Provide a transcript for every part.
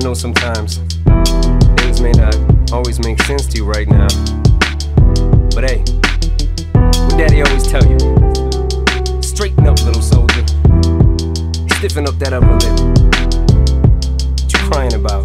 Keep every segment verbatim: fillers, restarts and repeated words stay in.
know sometimes things may not always make sense to you right now, but hey, what Daddy always tell you: straighten up, little soldier. Stiffen up that upper lip. What you crying about?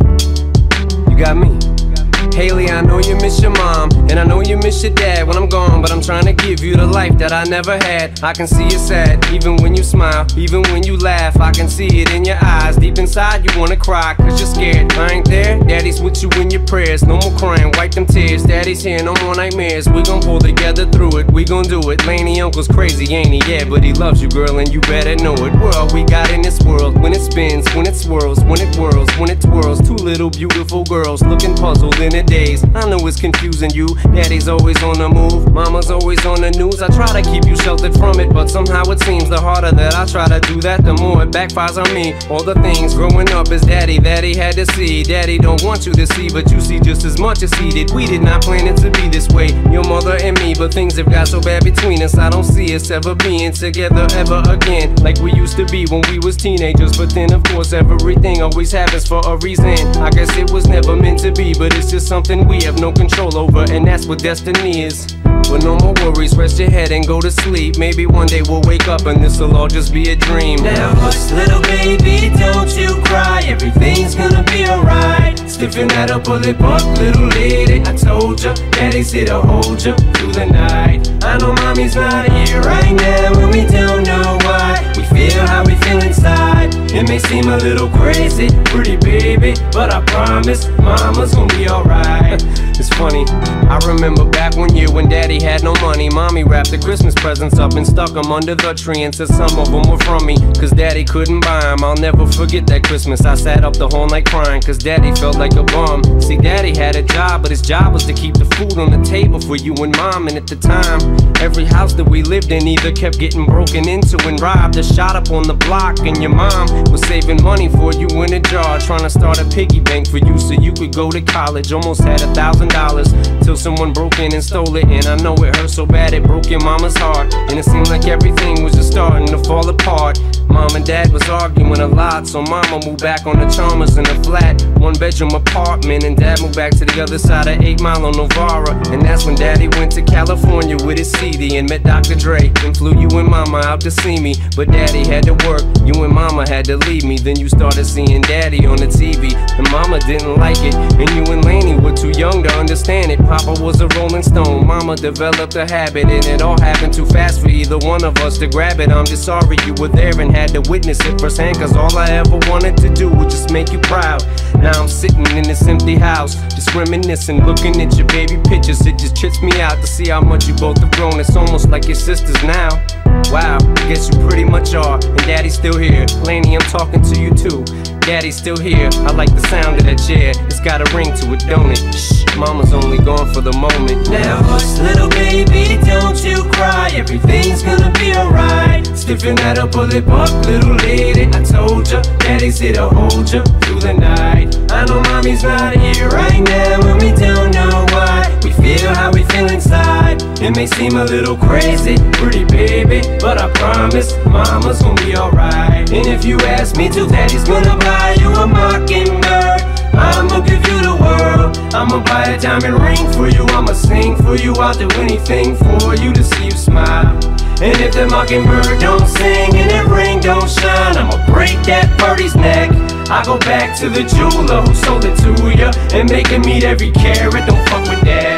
You got me. Hailie, I know you miss your mom, and I know you miss your dad when I'm gone, but I'm trying to give you the life that I never had. I can see you sad, even when you smile, even when you laugh. I can see it in your eyes, deep inside you wanna cry, cause you're scared. I ain't there, Daddy's with you in your prayers. No more crying, wipe them tears. Daddy's here, no more nightmares. We gon' pull together through it, we gon' do it. Lainie, uncle's crazy, ain't he? Yeah, but he loves you, girl, and you better know it. We're all we got in this world. When it spins, when it swirls, when it whirls, when it twirls. Two little beautiful girls looking puzzled in a daze. I know it's confusing you. Daddy's always on the move, mama's always on the news. I try to keep you sheltered from it, but somehow it seems the harder that I try to do that, the more it backfires on me. All the things growing up as Daddy that he had to see, Daddy don't want you to see, but you see just as much as he did. We did not plan it to be this way, your mother and me, but things have got so bad between us. I don't see us ever being together ever again, like we used to be when we was teenagers. But then of course everything always happens for a reason. I guess it was never meant to be, but it's just something we have no control over, and that's what destiny is. But no more worries, rest your head and go to sleep. Maybe one day we'll wake up and this'll all just be a dream. Now hush, little baby, don't you cry. Everything's gonna be alright. Stiffen that upper lip up, little lady. I told ya, Daddy's here to hold ya through the night. I know mommy's not here right now, and we don't know why. We feel how we feel inside. It may seem a little crazy, pretty baby, but I promise mama's gonna be alright. It's funny, I remember back one year when Daddy had no money. Mommy wrapped the Christmas presents up and stuck them under the tree and said some of them were from me, cause Daddy couldn't buy them. I'll never forget that Christmas. I sat up the whole night crying, cause Daddy felt like a bum. See, Daddy had a job, but his job was to keep the food on the table for you and Mom. And at the time, every house that we lived in either kept getting broken into and robbed or shot up on the block. And your mom was saving money for you in a jar, trying to start a piggy bank for you so you could go to college. Almost had a thousand dollars till someone broke in and stole it. And I know it hurt so bad it broke your mama's heart, and it seemed like everything was just starting to fall apart. Mom and Dad was arguing a lot, so Mama moved back on the Chalmers in a flat one bedroom apartment, and Dad moved back to the other side of eight Mile on Novara. And that's when Daddy went to California with his C D and met Doctor Dre and flew you and Mama out to see me. But Daddy had to work, you and Mama had to leave me. Then you started seeing Daddy on the T V, and Mama didn't like it, and you and Lainie were too young to understand it. Papa was a rolling stone, Mama developed a habit, and it all happened too fast for either one of us to grab it. I'm just sorry you were there and had to witness it firsthand, cause all I ever wanted to do was just make you proud. Now I'm sitting in this empty house, just reminiscing, looking at your baby pictures. It just trips me out to see how much you both have grown. It's almost like your sisters now. Wow, I guess you pretty much are. And Daddy's still here. Lainie, I'm talking to you too. Daddy's still here. I like the sound of that chair. It's got a ring to it, don't it? Shh, Mama's only gone for the moment. Now hush, little baby, don't you cry. Everything's gonna be alright. Stiffen that upper lip up, little lady. I told ya, Daddy's here to hold ya through the night. I know mommy's not here right now, and we don't know why. We feel how we feel inside. It may seem a little crazy, pretty baby, but I promise mama's gonna be alright. And if you ask me to, Daddy's gonna buy you a Mockingbird. I'ma give you the world. I'ma buy a diamond ring for you. I'ma sing for you. I'll do anything for you to see you smile. And if the Mockingbird don't sing and that ring don't shine, I'ma break that birdie's neck. I go back to the jeweler who sold it to ya and make him meet every carat. Don't fuck with that.